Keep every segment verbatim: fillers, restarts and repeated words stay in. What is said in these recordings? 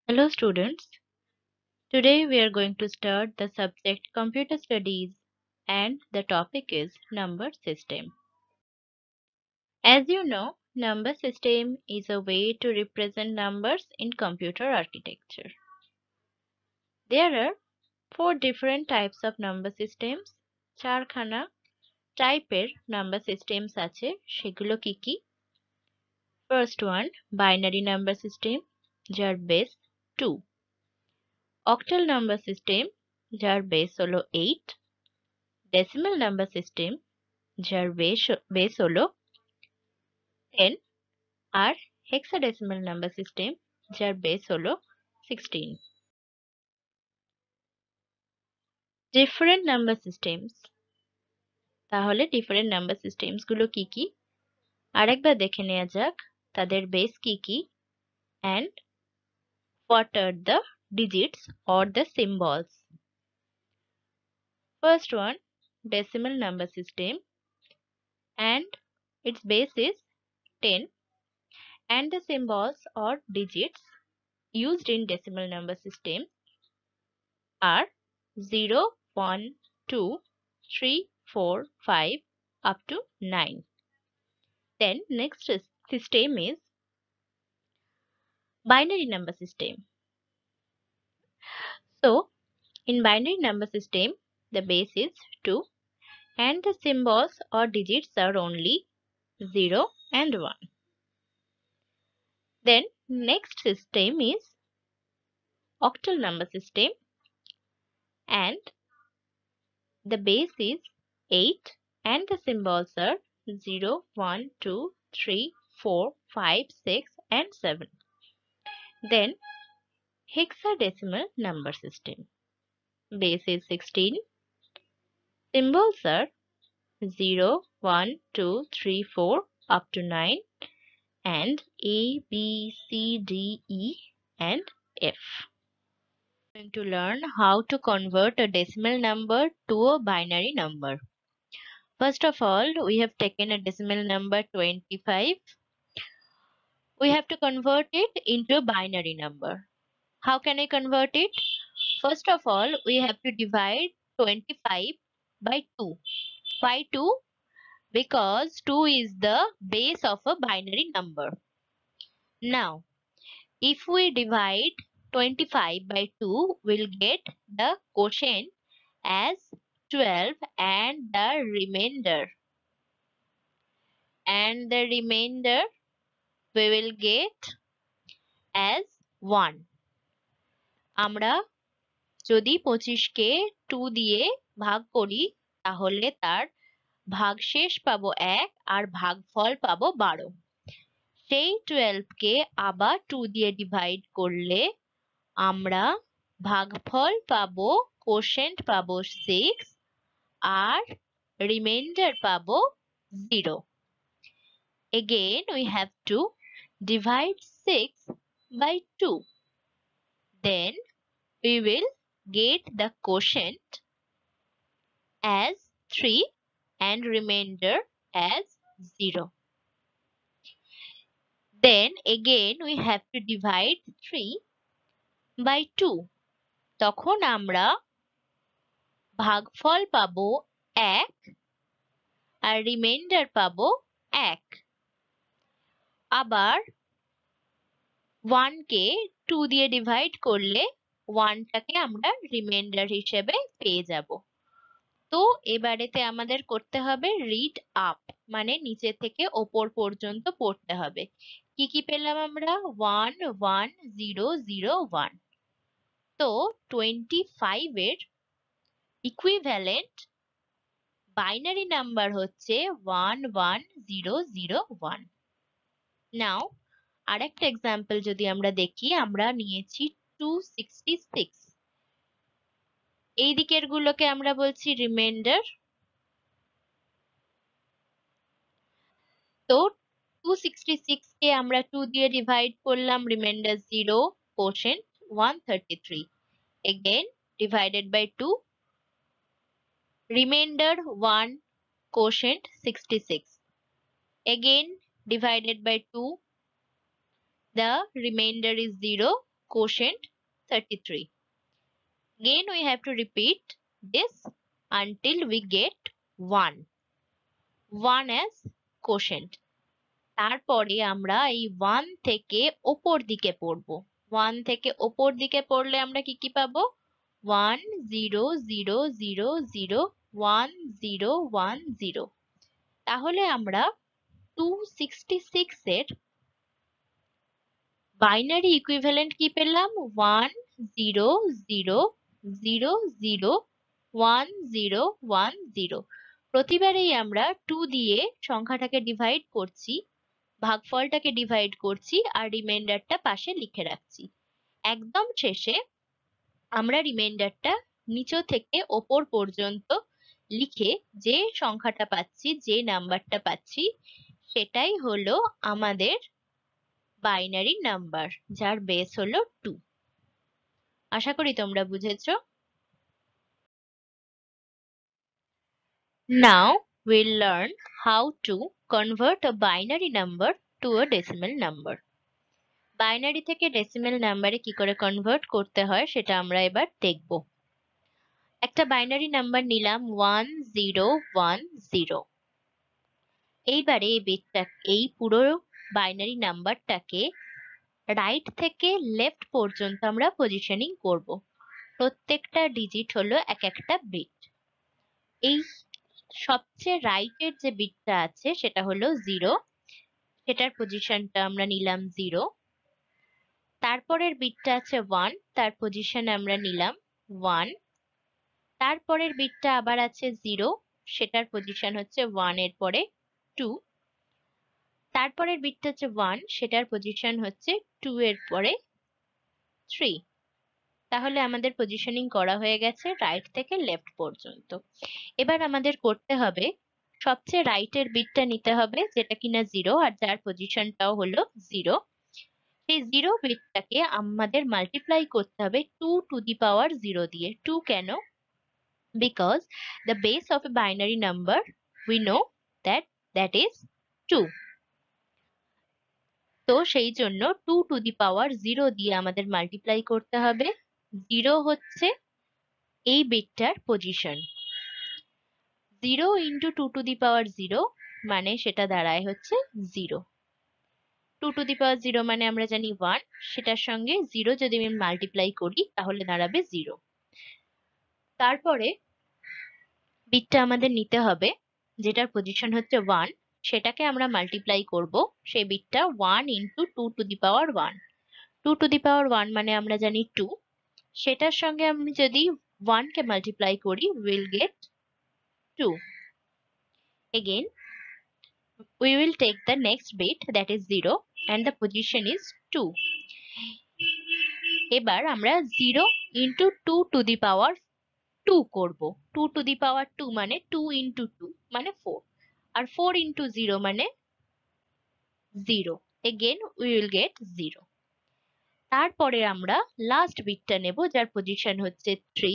Hello students, today we are going to start the subject Computer Studies and the topic is Number System. As you know, number system is a way to represent numbers in computer architecture. There are four different types of number systems. চারখানা টাইপের number systems আছে, সেগুলো কি কি? First one, binary number system, যার base two. Octal number system, যার base হলো eight. Decimal number system, যার বেস হলো ten, আর hexadecimal number system, যার বেস হলো sixteen. Different number systems, তাহলে different number systems গুলো কি কি আরেকবার দেখে নেওয়া যাক, তাদের বেস কি কি and what are the digits or the symbols. First one, decimal number system, and its base is ten, and the symbols or digits used in decimal number system are zero, one, two, three, four, five up to nine. Then next system is binary number system. So in binary number system the base is two and the symbols or digits are only zero and one. Then next system is octal number system, and the base is eight and the symbols are zero, one, two, three, four, five, six and seven. Then hexadecimal number system. Base is sixteen. Symbols are zero, one, two, three, four up to nine and A, B, C, D, E and F. We are going to learn how to convert a decimal number to a binary number. First of all, we have taken a decimal number twenty-five. We have to convert it into a binary number. How can I convert it? First of all, we have to divide twenty-five by two. Why two? Because two is the base of a binary number. Now, if we divide twenty-five by two, we'll get the quotient as twelve and the remainder. And the remainder we will get as one. আমরা যদি পঁচিশ কে two দিয়ে ভাগ করি তাহলে তার ভাগশেষ পাবো এক আর ভাগফল পাবো বারো। সেই twelve কে আবার two দিয়ে ডিভাইড করলে আমরা ভাগফল পাবো, কোশেন্ট পাবো six আর রিমাইন্ডার পাবো zero. Again we have to divide six by two. Then we will get the quotient as three and remainder as zero. Then again we have to divide three by two. তখন আমরা ভাগফল পাবো এক আর remainder পাবো এক। আবার one কে two দিয়ে ডিভাইড করলে one টাকে আমরা রিমাইন্ডার হিসেবে পেয়ে যাব। তো এবারেতে আমাদের করতে হবে রিড আপ, মানে নিচে থেকে ওপর পর্যন্ত পড়তে হবে। কি কি পেলাম আমরা? one, one, zero, zero, one. তো twenty-five এর ইকুইভ্যালেন্ট বাইনারি নাম্বার হচ্ছে one, one, zero, zero, one. Now আরেকটা এক্সাম্পল যদি আমরা দেখি, আমরা নিয়েছি two sixty-six। এই দিকের গুলোকে আমরা বলছি রিমাইন্ডার। তো two sixty-six কে আমরা two দিয়ে ডিভাইড করলাম, remainder zero, quotient one thirty-three. Again divided by two, remainder one, quotient sixty-six. Again divided by two, the remainder is zero, quotient thirty-three. Again we have to repeat this until we get one. one as quotient. তারপরে আমরা এই one থেকে ওপর দিকে পড়ব। one থেকে ওপর দিকে পড়লে আমরা কি কি পাবো? one zero zero zero zero one zero one zero। তাহলে আমরা two sixty-six এর বাইনারি ইকুইভ্যালেন্ট কি পেলাম? one zero zero zero zero one zero one zero। প্রতিবারেই আমরা two দিয়ে সংখ্যাটাকে ডিভাইড করছি, ভাগফলটাকে ডিভাইড করছি আর রিমাইন্ডারটা পাশে লিখে রাখছি। একদম শেষে আমরা রিমাইন্ডারটা নিচ থেকে ওপর পর্যন্ত লিখে যে সংখ্যাটা পাচ্ছি, যে নাম্বারটা পাচ্ছি, সেটাই হলো আমাদের বাইনারি নাম্বার, যার বেস হলো two। আশা করি তোমরা বুঝেছো। Now we'll learn how to convert a binary number to a decimal number. Binary থেকে ডেসিমেল নাম্বারে কি করে কনভার্ট করতে হয় সেটা আমরা এবার দেখব। একটা বাইনারি নাম্বার নিলাম one zero one zero। এইবারে এই বিটটা, এই পুরো বাইনারি নাম্বারটাকে রাইট থেকে লেফট পর্যন্ত আমরা পজিশনিং করব। প্রত্যেকটা ডিজিট হলো এক একটা বিট। এই সবচেয়ে রাইটের যে বিটটা আছে সেটা হলো জিরো, সেটার পজিশনটা আমরা নিলাম জিরো। তারপরের বিটটা আছে ওয়ান, তার পজিশন আমরা নিলাম ওয়ান। তারপরের বিটটা আবার আছে জিরো, সেটার পজিশন হচ্ছে ওয়ান এর পরে টু। তারপরের বিটটা হচ্ছে ওয়ান, সেটার পজিশন হচ্ছে টু এর পরে থ্রি। তাহলে আমাদের পজিশনিং করা হয়ে গেছে রাইট থেকে লেফট পর্যন্ত। এবার আমাদের করতে হবে সবচেয়ে রাইটের বিটটা নিতে হবে, যেটা কিনা জিরো আর যার পজিশনটাও হলো জিরো। সেই জিরো বিটটাকে আমাদের মাল্টিপ্লাই করতে হবে two to the power zero দিয়ে। টু কেন? Because the base of a binary number we know that that is two. তো সেই জন্য two to the power zero দিয়ে আমাদের মাল্টিপ্লাই করতে হবে। জিরো হচ্ছে এই বিটটার position. Zero into two to the power zero মানে সেটা দাঁড়ায় হচ্ছে zero. Two to the power zero মানে আমরা জানি ওয়ান, সেটার সঙ্গে জিরো যদি আমি মাল্টিপ্লাই করি তাহলে দাঁড়াবে জিরো। তারপরে বিটটা আমাদের নিতে হবে যেটার পজিশন হচ্ছে ওয়ান, সেটাকে আমরা মাল্টিপ্লাই করব। সেই বিটটা one into two to the power one. Two to the power one মানে আমরা জানি টু, সেটার সঙ্গে আমি যদি ওয়ান কে মাল্টিপ্লাই করি will get two. Again we will take the next bit, that is zero, and the position is two. এবার আমরা zero into two to the power two করব। Two to the power two মানে two into two মানে four, আর four into zero মানে zero. Again we will get zero. তারপরে আমরা last বিটটা নেব যার পজিশন হচ্ছে থ্রি।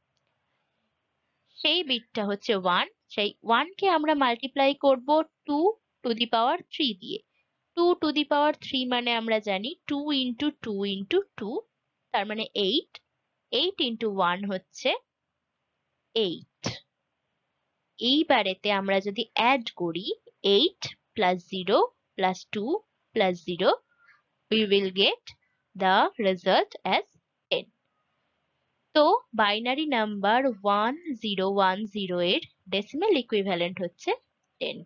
সেই বিটটা হচ্ছে ওয়ান, সেই ওয়ান কে আমরা মাল্টিপ্লাই করব two to the power three দিয়ে। Two to the power three মানে আমরা জানি two into two into two, তার মানে এইট। এইট ইন্টু ওয়ান হচ্ছে এইট। এইবারেতে আমরা যদি অ্যাড করি eight plus zero plus two plus zero, we will get the result as ten. তো binary number one zero one zero এর decimal equivalent হচ্ছে টেন।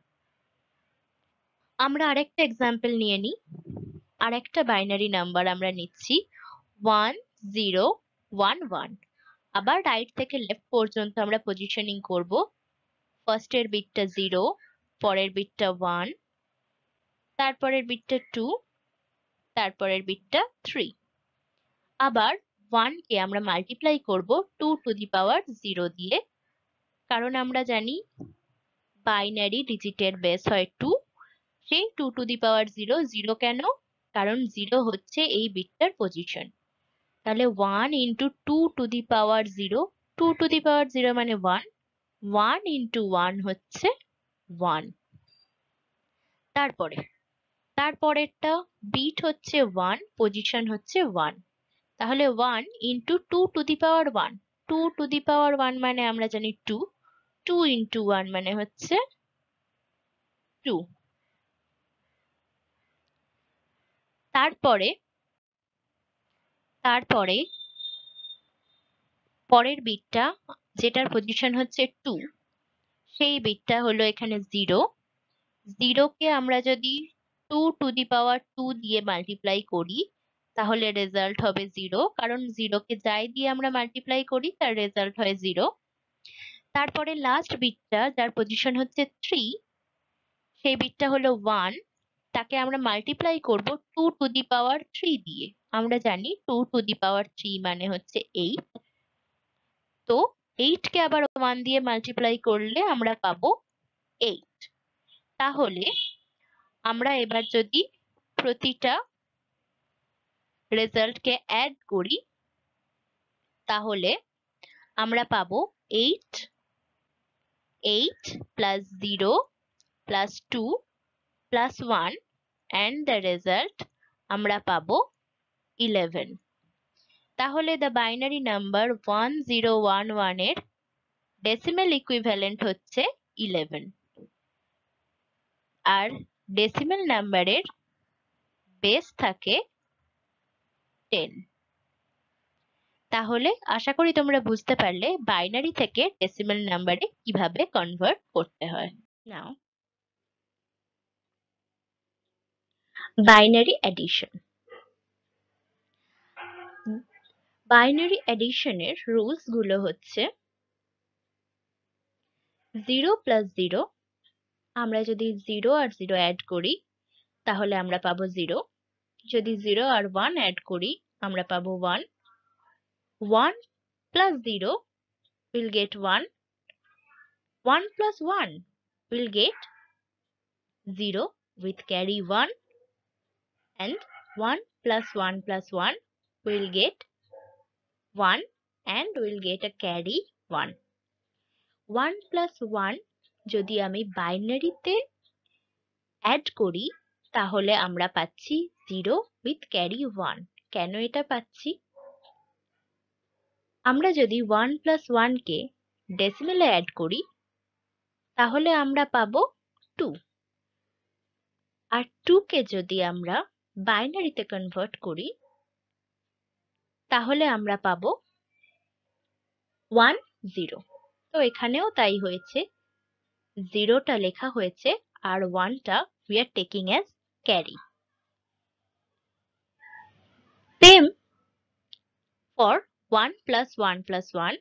আমরা আরেকটা এক্সাম্পল নিয়ে নিই। আরেকটা বাইনারি নাম্বার আমরা নিচ্ছি ওয়ান জিরো ওয়ান ওয়ান। আবার রাইট থেকে লেফট পর্যন্ত আমরা পজিশনিং করব। ফার্স্টের বিটটা জিরো, পরের বিটটা ওয়ান, তারপরের বিটটা টু, তারপরের বিটটা থ্রি। আবার ওয়ান কে আমরা মাল্টিপ্লাই করব two to the power zero দিয়ে, কারণ আমরা জানি বাইনারি ডিজিটের বেস হয় টু। সেই two to the power zero, zero কেন? কারণ জিরো হচ্ছে এই বিটটার পজিশন। তাহলে one into two to the power zero, two to the power zero মানে ওয়ান, ওয়ান ইন্টু ওয়ান হচ্ছে ওয়ান। তারপরে তারপরেরটা বিট হচ্ছে ওয়ান, পজিশন হচ্ছে ওয়ান। তাহলে one into two to the power one, two to the power one মানে আমরা জানি টু, টু ইন্টু ওয়ান মানে হচ্ছে টু। তারপরে তারপরে পরের বিটটা যেটার পজিশন হচ্ছে টু, সেই বিটটা হলো এখানে জিরো। জিরোকে আমরা যদি two to the power two দিয়ে মাল্টিপ্লাই করি তাহলে রেজাল্ট হবে জিরো, কারণ জিরোকে যাই দিয়ে আমরা মাল্টিপ্লাই করি তার রেজাল্ট হয় জিরো। তারপরে লাস্ট বিটটা যার পজিশন হচ্ছে থ্রি, সেই বিটটা হলো ওয়ান, তাকে আমরা মাল্টিপ্লাই করব two to the power three দিয়ে। আমরা জানি two to the power three মানে হচ্ছে এইট, তো এইট কে আবার ওয়ান দিয়ে মাল্টিপ্লাই করলে আমরা পাবো এইট। তাহলে আমরা এবার যদি প্রতিটা রেজাল্টকে অ্যাড করি তাহলে আমরা পাবো eight, eight plus zero plus two plus one, and the result আমরা পাবো ইলেভেন। তাহলে the binary number one zero one one এর decimal equivalent হচ্ছে ইলেভেন, আর decimal নাম্বারের বেস থাকে টেন। তাহলে আশা করি তোমরা বুঝতে পারলে বাইনারি থেকে ডেসিমাল নাম্বারে কিভাবে কনভার্ট করতে হয়। Now binary addition. বাইনারি অ্যাডিশনের রুলস গুলো হচ্ছে জিরো প্লাস জিরো, আমরা যদি জিরো আর জিরো অ্যাড করি তাহলে আমরা পাবো জিরো, যদি জিরো আর ওয়ান অ্যাড করি আমরা পাবো one, one plus zero will get one, one plus one will get zero with carry one, and one plus one plus one will get one and will get a carry one. one plus one যদি আমি বাইনারিতে add করি তাহলে আমরা পাচ্ছি zero with carry one. কেন এটা পাচ্ছি? আমরা যদি ওয়ান plus one কে ডেসিমেলে অ্যাড করি তাহলে আমরা পাবো টু, আর টু কে যদি আমরা বাইনারিতে কনভার্ট করি তাহলে আমরা পাবো ওয়ান জিরো। তো এখানেও তাই হয়েছে, জিরোটা লেখা হয়েছে আর ওয়ানটা we are taking as carry. Same for one plus one plus one.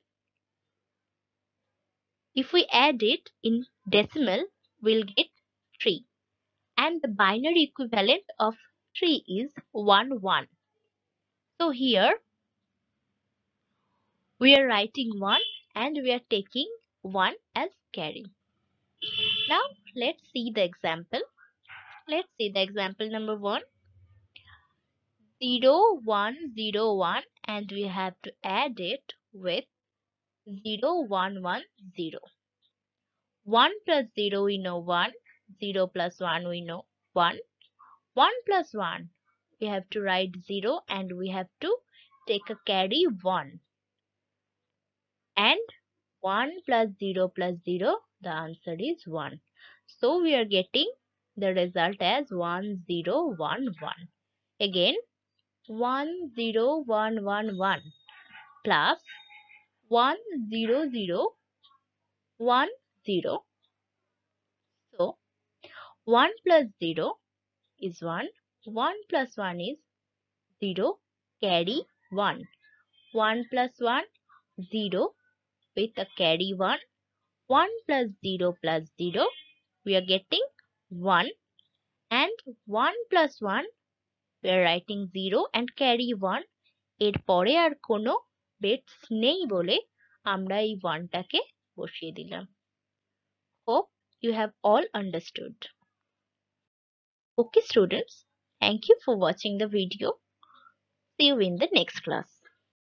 If we add it in decimal, we'll get three. And the binary equivalent of three is one one. So here we are writing one and we are taking one as carry. Now let's see the example. Let's see the example number one. zero one zero one, and we have to add it with zero one one zero. one plus zero we know one, zero plus one we know one, one plus one we have to write zero and we have to take a carry one, and one plus zero plus zero, the answer is one. So we are getting the result as one zero one one. Again, one zero one one one plus one zero zero one zero. So one plus zero is one, one plus one is zero, carry one, one plus one zero with a carry one, one plus zero plus zero, we are getting one, and one plus one we are writing zero and carry one. এর পরে আর কোনো bits নেই বলে আমরা এই one টাকে বসিয়ে দিলাম। Hope you have all understood. Okay students, thank you for watching the video. See you in the next class.